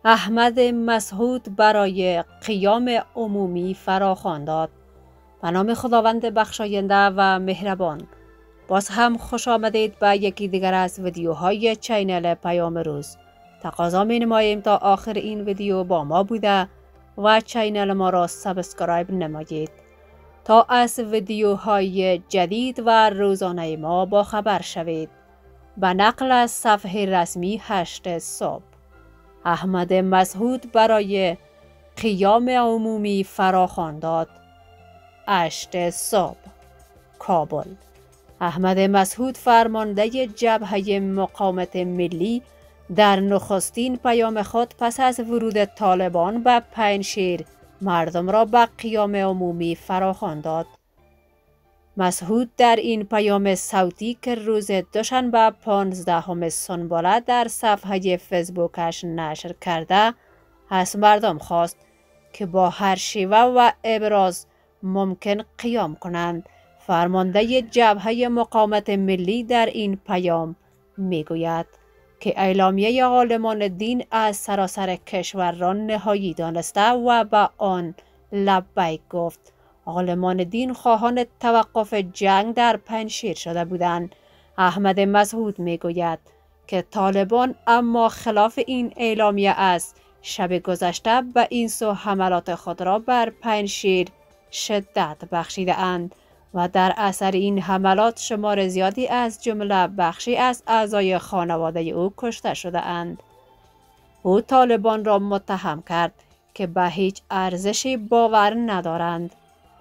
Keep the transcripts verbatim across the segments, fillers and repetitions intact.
احمد مسعود برای قیام عمومی فراخوان داد. به نام خداوند بخشاینده و مهربان. باز هم خوش آمدید به یکی دیگر از ویدیوهای چینل پیام روز. تقاضا می نماییم تا آخر این ویدیو با ما بوده و چینل ما را سابسکرایب نمایید تا از ویدیوهای جدید و روزانه ما با خبر شوید. به نقل از صفحه رسمی هشت صبح. احمد مسعود برای قیام عمومی فراخوان داد. هشت صبح، کابل. احمد مسعود فرمانده جبهه مقاومت ملی در نخستین پیام خود پس از ورود طالبان به پنجشیر مردم را به قیام عمومی فراخوان داد. مسعود در این پیام صوتی که روز دوشنبه پانزدهم سنبله در صفحه فیسبوکش نشر کرده از مردم خواست که با هر شیوه و ابراز ممکن قیام کنند. فرمانده جبهه مقاومت ملی در این پیام میگوید که اعلامیه عالمان دین از سراسر کشور را نهایی دانسته و به آن لبیک گفت. عالمان دین خواهان توقف جنگ در پنجشیر شده بودند. احمد مسعود میگوید که طالبان اما خلاف این اعلامیه از شب گذشته به این سو حملات خود را بر پنجشیر شدت بخشیده اند و در اثر این حملات شمار زیادی از جمله بخشی از اعضای خانواده او کشته شده اند. او طالبان را متهم کرد که به هیچ ارزشی باور ندارند.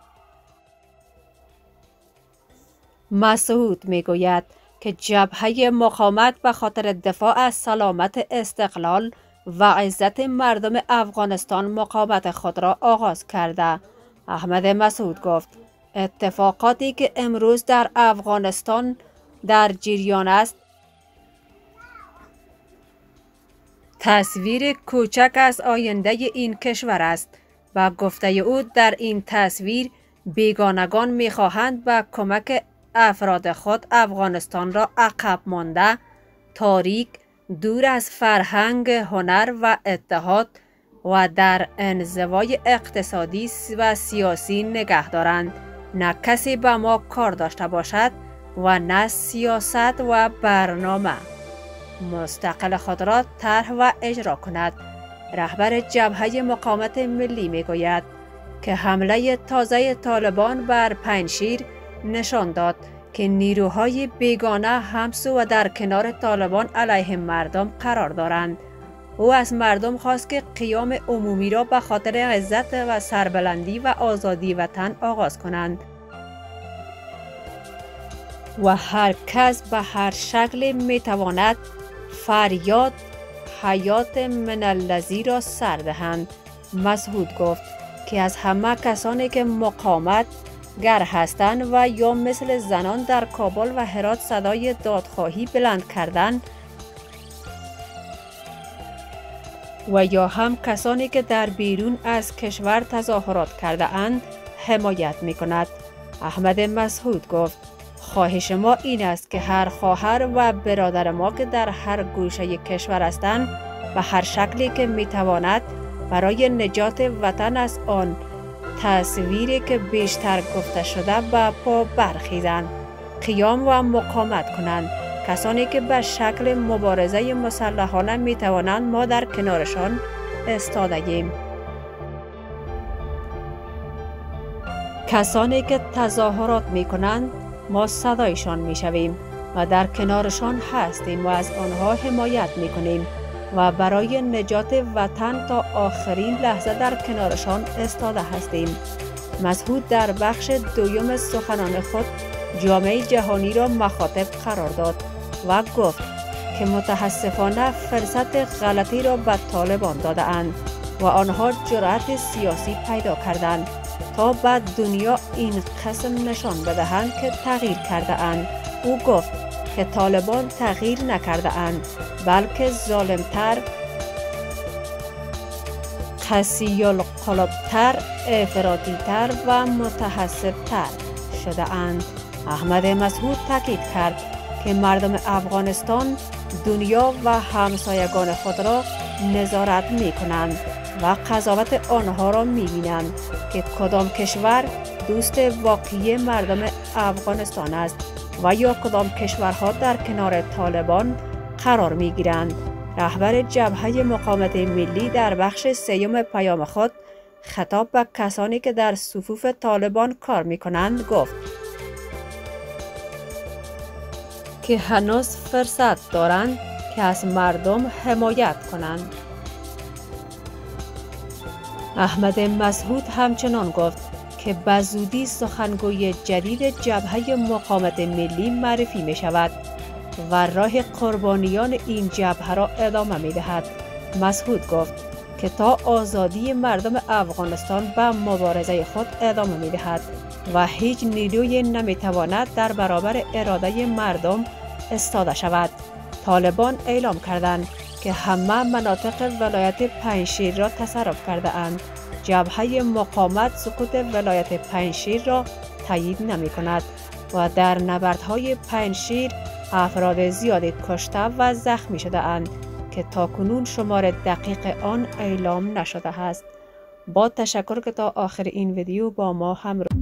مسعود میگوید که جبهه مقاومت به خاطر دفاع از سلامت، استقلال و عزت مردم افغانستان مقاومت خود را آغاز کرده. احمد مسعود گفت اتفاقاتی که امروز در افغانستان در جریان است تصویر کوچک از آینده این کشور است. و گفته او در این تصویر بیگانگان میخواهند به کمک افراد خود افغانستان را عقب مانده، تاریک، دور از فرهنگ، هنر و اتحاد و در انزوای اقتصادی و سیاسی نگه دارند. نه کسی به ما کار داشته باشد و نه سیاست و برنامه مستقل خود را طرح و اجرا کند. رهبر جبهه مقاومت ملی میگوید که حمله تازه طالبان بر پنجشیر نشان داد که نیروهای بیگانه همسو و در کنار طالبان علیه مردم قرار دارند. او از مردم خواست که قیام عمومی را به خاطر عزت و سربلندی و آزادی وطن آغاز کنند و هر کس به هر شکل میتواند فریاد حیات من الذی را سر دهند. مسعود گفت که از همه کسانی که مقاومت گر هستند و یا مثل زنان در کابل و هرات صدای دادخواهی بلند کردند و یا هم کسانی که در بیرون از کشور تظاهرات کرده اند حمایت می کند. احمد مسعود گفت خواهش ما این است که هر خواهر و برادر ما که در هر گوشه کشور هستند به هر شکلی که می تواند برای نجات وطن از آن تصویری که بیشتر گفته شده به پا برخیزند، قیام و مقاومت کنند. کسانی که به شکل مبارزه مسلحانه می توانند ما در کنارشان ایستاده‌ایم. کسانی که تظاهرات می کنند ما صدایشان می شویم و در کنارشان هستیم و از آنها حمایت می کنیم و برای نجات وطن تا آخرین لحظه در کنارشان ایستاده هستیم. مسعود در بخش دوم سخنان خود جامعه جهانی را مخاطب قرار داد و گفت که متاسفانه فرصت غلطی را به طالبان داده اند و آنها جرأت سیاسی پیدا کردند تا به دنیا این قسم نشان بدهند که تغییر کرده اند. او گفت که طالبان تغییر نکرده اند بلکه ظالمتر، قسی القلوبتر، افراطیتر و متعصبتر شده اند. احمد مسعود تاکید کرد که مردم افغانستان دنیا و همسایگان خود را نظارت می کنند و قضاوت آنها را می بینند که کدام کشور دوست واقعی مردم افغانستان است و یا کدام کشورها در کنار طالبان قرار می گیرند. رهبر جبهه مقاومت ملی در بخش سیوم پیام خود خطاب به کسانی که در صفوف طالبان کار می کنند گفت که هنوز فرصت دارند که از مردم حمایت کنند. احمد مسعود همچنان گفت که به زودی سخنگوی جدید جبهه مقاومت ملی معرفی می شود و راه قربانیان این جبهه را ادامه می دهد. مسعود گفت که تا آزادی مردم افغانستان به مبارزه خود ادامه می دهد و هیچ نیروی نمی تواند در برابر اراده مردم ایستاده شود. طالبان اعلام کردند که همه مناطق ولایت پنجشیر را تصرف کرده اند. جبهه مقاومت سقوط ولایت پنجشیر را تایید نمی کند و در نبردهای پنجشیر افراد زیادی کشته و زخمی شده اند که تاکنون شمار دقیق آن اعلام نشده است. با تشکر که تا آخر این ویدیو با ما همراه